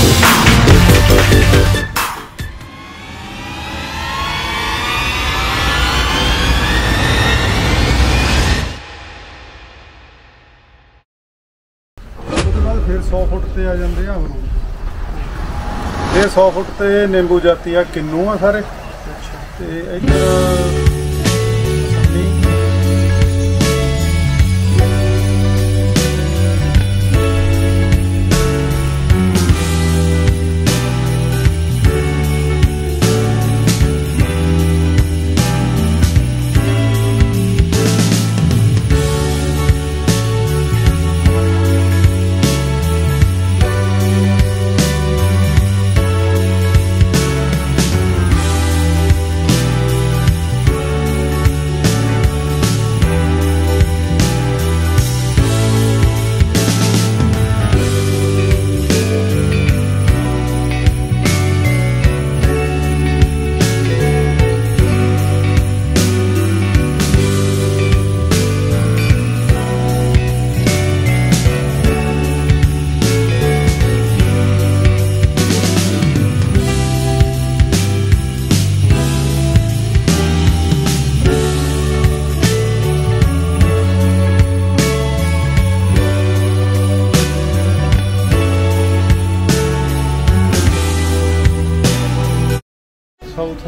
फिर 100 फुट से आ जाते हैं अमरूद। ये 100 फुट से नींबू जाती है किन्नू आ सारे। ते इधर साउथ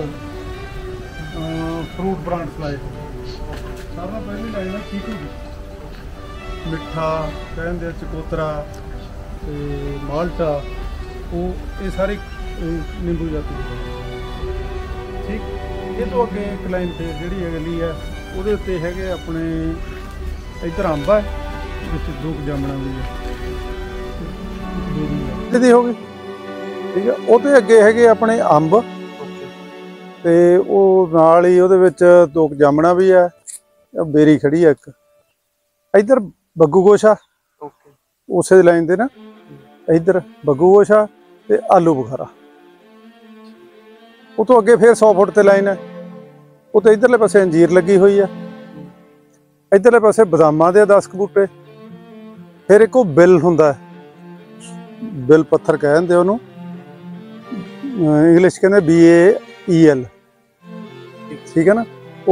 फ्रूट ब्रांड सप्लाई सारा पहली लाइन है चीकू की मिठा कहते चकोतरा माल्टा वो ये सारी नींबू जाती है। ठीक ये तो अगे एक लाइन पे जी अगली है वो है अपने इधर अंब है दूक जामना भी है हो गई। ठीक है वो अगे है अपने अंब ਤੇ ਉਹ ਨਾਲ ਹੀ ਉਹਦੇ ਵਿੱਚ ਦੋ ਜਾਮਣਾ ਵੀ ਹੈ ਬੇਰੀ ਖੜੀ ਹੈ ਇੱਕ ਇੱਧਰ ਬੱਗੂ ਗੋਸ਼ਾ ਉਸੇ ਲਾਈਨ ਤੇ ਨਾ ਇੱਧਰ ਬੱਗੂ ਗੋਸ਼ਾ ਤੇ ਆਲੂ ਬੁਖਾਰਾ ਉਹ ਤੋਂ ਅੱਗੇ ਫਿਰ 100 ਫੁੱਟ ਤੇ ਲਾਈਨ ਹੈ ਉਹ ਤੇ ਇੱਧਰਲੇ ਪਾਸੇ ਅੰਜੀਰ ਲੱਗੀ ਹੋਈ ਹੈ ਇੱਧਰਲੇ ਪਾਸੇ ਬਦਾਮਾਂ ਦੇ 10 ਬੂਟੇ ਫਿਰ ਇੱਕ ਉਹ ਬਿੱਲ ਹੁੰਦਾ ਬਿੱਲ ਪੱਥਰ ਕਹਿੰਦੇ ਉਹਨੂੰ ਇੰਗਲਿਸ਼ ਕਹਿੰਦੇ BAEL ठीक है ना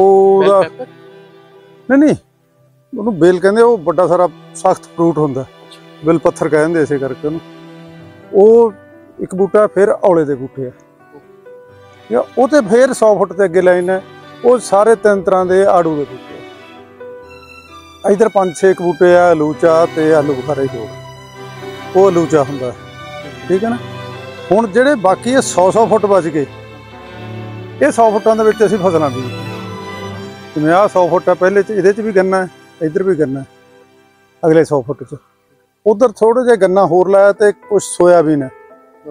नहीं ਉਹਨੂੰ ਬੇਲ ਕਹਿੰਦੇ ਉਹ ਵੱਡਾ ਸਾਰਾ ਸਖਤ ਫਰੂਟ ਹੁੰਦਾ ਬਿਲ ਪੱਥਰ ਕਹਿੰਦੇ ਇਸੇ ਕਰਕੇ ਉਹਨੂੰ ਉਹ ਇੱਕ ਬੂਟਾ ਫਿਰ ਔਲੇ ਦੇ ਬੂਟੇ ਆ ਜਾਂ ਉਹ ਤੇ ਫਿਰ 100 ਫੁੱਟ ਤੇ ਅੱਗੇ ਲਾਈਨ ਹੈ ਉਹ ਸਾਰੇ ਤਿੰਨ ਤਰ੍ਹਾਂ ਦੇ ਆੜੂ ਦੇ ਬੂਟੇ ਆ ਇਧਰ 5-6 ਬੂਟੇ ਆ ਆਲੂਚਾ ਤੇ ਆਲੂ ਬੁਖਾਰਾ ਹੀ ਉਹ ਆਲੂਚਾ ਹੁੰਦਾ ਠੀਕ ਹੈ ਨਾ ਹੁਣ ਜਿਹੜੇ ਬਾਕੀ 100 ਫੁੱਟ ਬਚ ਗਏ ये 100 फुटां दे विच असीं फसलां भी जिवें आह 100 फुट है पहले इहदे च भी गन्ना है इधर भी गन्ना है अगले 100 फुट च उधर थोड़े जिहे गन्ना होर लाया तो कुछ सोयाबीन है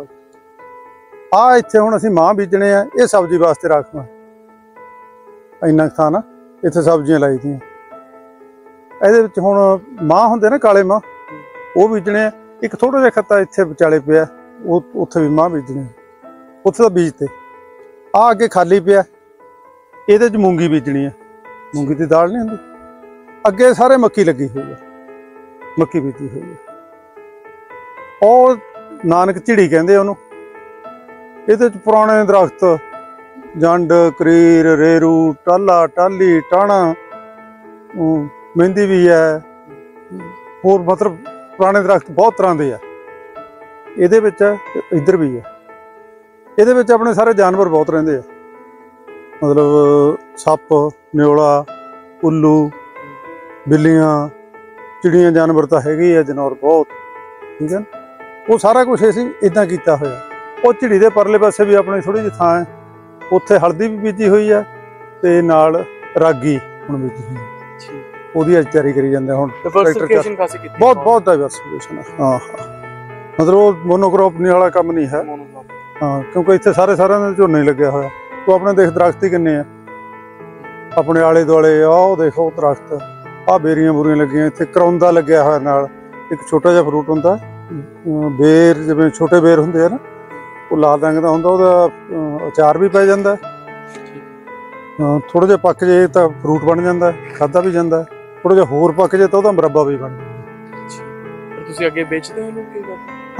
आ इत्थे हुण असीं मां बीजने आ ये सब्जी वास्ते रखना इन्ना था ना इत्थे सब्जियां लाई दियां इहदे विच हुण मां हुंदे ना काले मां वो बीजने एक थोड़ा जिहा खत्ता इत्थे विचाले पिया उत्थे भी मां बीजने उत्थे दा बीज ते आ अगे खाली पिया ये मूंगी बीजनी है मूंगी की दाल नहीं होंगी अगे सारे मक्की लगी हुई है मक्की बीजी हुई है और नानक झिड़ी कहते उन्होंने ये पुराने दरख्त जंड करीर रेरू टाला टाली टाणा मेहंदी भी है होर मतलब पुराने दरख्त बहुत तरह के है ये इधर भी है ਇਹਦੇ ਵਿੱਚ ਆਪਣੇ ਸਾਰੇ ਜਾਨਵਰ ਬਹੁਤ ਰਹਿੰਦੇ ਆ ਮਤਲਬ ਸੱਪ ਨਿਓਲਾ ਉੱਲੂ ਬਿੱਲੀਆਂ ਚਿੜੀਆਂ ਜਾਨਵਰ ਤਾਂ ਹੈਗੇ ਆ ਜਨੌਰ ਬਹੁਤ ਠੀਕ ਹੈ ਉਹ ਸਾਰਾ ਕੁਝ ਅਸੀਂ ਇਦਾਂ ਕੀਤਾ ਹੋਇਆ ਉਹ ਝਿੜੀ ਦੇ ਪਰਲੇ ਪਾਸੇ ਵੀ ਆਪਣੀ ਥੋੜੀ ਜਿਹੀ ਥਾਂ ਹੈ ਉੱਥੇ ਹਲਦੀ ਵੀ ਬੀਜੀ ਹੋਈ ਹੈ ਤੇ ਨਾਲ ਰਾਗੀ ਹੁਣ ਬੀਜੀ ਹੋਈ ਹੈ ਉਹਦੀ ਅੱਜ ਤਿਆਰੀ ਕਰੀ ਜਾਂਦੇ ਹੁਣ ਬਹੁਤ ਡਾਈਵਰਸਿਫਿਕੇਸ਼ਨ ਹਾਂ मतलब मोनोक्रॉप नहीं वाला काम नहीं है हाँ क्योंकि इतने सारे झोने लगे हुआ तो अपने देख दरख्त ही किन्ने अपने आले दुआले आओ देखो दरख्त आ बेरियां बूरियां लगियां इतने करौंदा लग्या हुआ नाल एक छोटा जिहा फ्रूट हुंदा बेर जिवें छोटे बेर हुंदे आ ना वो लाल रंग दा हुंदा ओहदा अचार भी पै जांदा थोड़ा जिहा पक जे तां फ्रूट बन जांदा खाधा भी जांदा थोड़ा जिहा होर पक जे तां ओहदा मुरब्बा भी बन जांदा। तुसीं अगे बेचदे हो लोग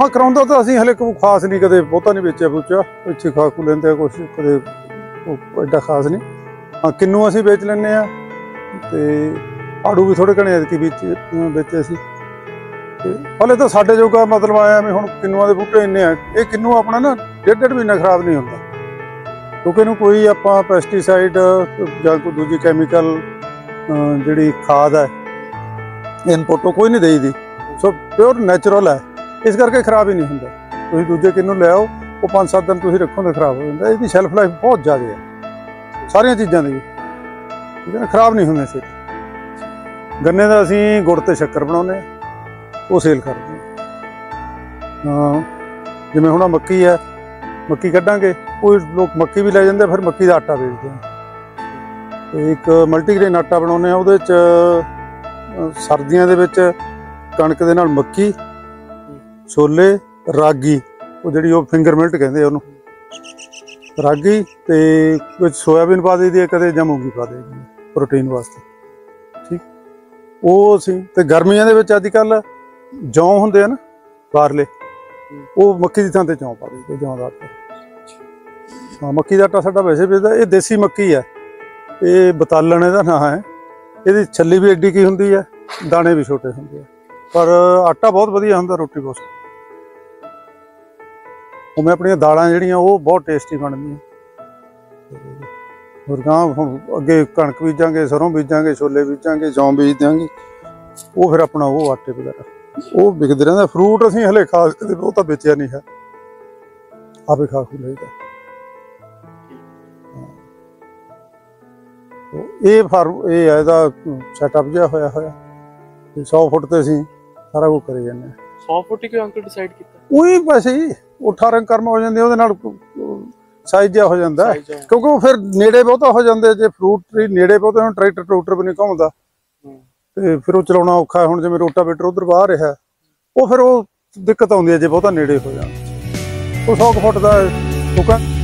हाँ कराਉਂਦਾ ਤਾਂ ਅਸੀਂ ਹਲੇ ਕੋਈ ਖਾਸ ਨਹੀਂ, ਕਦੇ ਬਹੁਤਾ ਨਹੀਂ ਵੇਚਿਆ ਬੂਚਾ, ਇੱਥੇ ਖਾ ਖੂ ਲੈਂਦੇ ਆ ਕੁਛ, ਕਦੇ ਐਡਾ ਖਾਸ ਨਹੀਂ। ਹਾਂ ਕਿੰਨੂ ਅਸੀਂ ਵੇਚ ਲੈਂਦੇ ਆ, ਤੇ ਆੜੂ ਵੀ ਥੋੜੇ ਘਣੇ ਐਤਕੀ ਵੇਚੇ ਸੀ। ਤੇ ਹਲੇ ਤਾਂ ਸਾਡੇ ਜੋਗਾ ਮਤਲਬ ਆਇਆ ਵੀ ਹੁਣ ਕਿੰਨੂਆਂ ਦੇ ਬੂਟੇ ਇੰਨੇ ਆ, ਇਹ ਕਿੰਨੂ ਆਪਣਾ ਨਾ 1.5 ਮਹੀਨਾ ਖਰਾਬ ਨਹੀਂ ਹੁੰਦਾ, ਕਿਉਂਕਿ ਇਹਨੂੰ ਕੋਈ ਆਪਾਂ ਪੈਸਟੀਸਾਈਡ ਜਾਂ ਕੋਈ ਦੂਜੀ ਕੈਮੀਕਲ ਜਿਹੜੀ ਖਾਦ ਹੈ ਇਨਪੁੱਟ ਕੋਈ ਨਹੀਂ ਦੇਈਦੀ, ਸੋ ਪਿਓਰ ਨੈਚੁਰਲ ਹੈ, ਇਸ ਕਰਕੇ ਖਰਾਬ ਹੀ ਨਹੀਂ ਹੁੰਦਾ। ਤੁਸੀਂ ਦੂਜੇ ਕਿੰਨੂ ਲੈ ਆਓ, ਉਹ 5-7 ਦਿਨ ਤੁਸੀਂ ਰੱਖੋ ਤਾਂ ਖਰਾਬ ਹੋ ਜਾਂਦਾ। ਇਹਦੀ ਸ਼ੈਲਫ ਲਾਈਫ ਬਹੁਤ ਜ਼ਿਆਦਾ ਹੈ ਸਾਰੀਆਂ ਚੀਜ਼ਾਂ ਦੀ, ਠੀਕ ਹੈ ਨਾ, ਖਰਾਬ ਨਹੀਂ ਹੁੰਦੇ ਛੇਤੀ। ਗੰਨੇ ਦਾ ਅਸੀਂ ਗੁੜ ਤੇ ਸ਼ੱਕਰ ਬਣਾਉਂਦੇ ਹਾਂ, ਉਹ ਸੇਲ ਕਰਦੇ ਹਾਂ। ਜਿਵੇਂ ਹੁਣ ਮੱਕੀ ਹੈ, ਮੱਕੀ ਕੱਢਾਂਗੇ, ਕੋਈ ਲੋਕ ਮੱਕੀ ਵੀ ਲੈ ਜਾਂਦੇ, ਫਿਰ ਮੱਕੀ ਦਾ ਆਟਾ ਵੇਚਦੇ ਆ। ਤੇ ਇੱਕ ਮਲਟੀਗ੍ਰੇਨ ਆਟਾ ਬਣਾਉਂਦੇ ਆ, ਉਹਦੇ 'ਚ ਸਰਦੀਆਂ ਦੇ ਵਿੱਚ ਕਣਕ ਦੇ ਨਾਲ ਮੱਕੀ, ਛੋਲੇ, ਰਾਗੀ, ਉਹ ਜਿਹੜੀ ਉਹ ਫਿੰਗਰ ਮਿਲਟ ਕਹਿੰਦੇ ਆ ਉਹਨੂੰ, ਰਾਗੀ, ਤੇ ਵਿੱਚ ਸੋਇਆਬੀਨ ਪਾ ਦੇਈਦੀ ਹੈ ਕਦੇ, ਜਾਂ ਮੂੰਗੀ ਪਾ ਦੇਈਦੀ ਹੈ ਪ੍ਰੋਟੀਨ ਵਾਸਤੇ, ਠੀਕ। ਉਹ ਅਸੀਂ ਤੇ ਗਰਮੀਆਂ ਦੇ ਵਿੱਚ ਅੱਜ ਕੱਲ੍ਹ ਜੌਂ ਹੁੰਦੇ ਆ ਨਾ ਬਾਹਰਲੇ, ਉਹ ਮੱਕੀ ਦੀ ਥਾਂ ਤੇ ਜੌਂ ਪਾ ਦਿੰਦੇ, ਜੌਂ ਦਾ ਆਟਾ। ਹਾਂ ਮੱਕੀ ਦਾ ਆਟਾ ਸਾਡਾ ਵੈਸੇ ਵੇਚਦਾ, ਇਹ ਦੇਸੀ ਮੱਕੀ ਹੈ, ਇਹ ਬਤਾਲਣ ਇਹਦਾ ਨਾਂ ਹੈ। ਇਹਦੀ ਛੱਲੀ ਵੀ ਐਡੀ ਕੀ ਹੁੰਦੀ ਹੈ, ਦਾਣੇ ਵੀ ਛੋਟੇ ਹੁੰਦੇ ਆ, ਪਰ ਆਟਾ ਬਹੁਤ ਵਧੀਆ ਹੁੰਦਾ, ਰੋਟੀ ਬਹੁਤ। ਉਵੇਂ ਆਪਣੀਆਂ ਦਾਲਾਂ ਜਿਹੜੀਆਂ ਉਹ ਬਹੁਤ ਟੇਸਟੀ ਬਣਦੀਆਂ। ਹੋਰ ਗਾਂ ਹੁਣ ਅੱਗੇ ਕਣਕ ਬੀਜਾਂਗੇ, ਸਰੋਂ ਬੀਜਾਂਗੇ, ਛੋਲੇ ਬੀਜਾਂਗੇ, ਜੌਂ ਬੀਜ ਦਿਆਂਗੇ, ਉਹ ਫਿਰ ਆਪਣਾ ਉਹ ਆਟੇ ਵਗੈਰਾ ਉਹ ਵਿਕਦੇ ਰਹਿੰਦਾ। ਫਰੂਟ ਅਸੀਂ ਹਲੇ ਖਾਸ ਕਦੇ ਉਹ ਤਾਂ ਵੇਚਿਆ ਨਹੀਂ ਹੈ, ਆਪੇ ਖਾ ਖੂ ਲਈਦਾ। ਇਹ ਫਾਰਮ ਇਹ ਹੈ, ਇਹਦਾ ਸੈਟਅਪ ਜਿਹਾ ਹੋਇਆ 100 ਫੁੱਟ ਤੇ ਅਸੀਂ ਸਾਰਾ ਕੁਝ ਕਰੀ ਜਾਂਦੇ ਹਾਂ। 100 ਫੁੱਟ ਹੀ ਕਿਉਂ ਅੰਕਲ ਡਿਸਾਈਡ ਕੀਤਾ? ਉਹੀ ਵੈਸੇ ਹੀ 18 ਕਰਮ ਹੋ ਜਾਂਦੇ, ਉਹਦੇ ਨਾਲ ਸਾਈਜ਼ ਜਿਹਾ ਹੋ ਜਾਂਦਾ, ਕਿਉਂਕਿ ਉਹ ਫਿਰ ਨੇੜੇ ਬਹੁਤਾ ਹੋ ਜਾਂਦੇ। ਜੇ ਫਰੂਟ ਟਰੀ ਨੇੜੇ ਬਹੁਤੇ ਹੁਣ ਟਰੈਕਟਰ ਵੀ ਨਹੀਂ ਘੁੰਮਦਾ, ਤੇ ਫਿਰ ਉਹ ਚਲਾਉਣਾ ਔਖਾ। ਹੁਣ ਜਿਵੇਂ ਰੋਟਾਵੇਟਰ ਉਧਰ ਬਾਹਰ ਰਿਹਾ, ਉਹ ਫਿਰ ਉਹ ਦਿੱਕਤ ਆਉਂਦੀ ਹੈ ਜੇ ਬਹੁਤਾ ਨੇੜੇ ਹੋ ਜਾਣ। ਉਹ 100 ਫੁੱਟ ਦਾ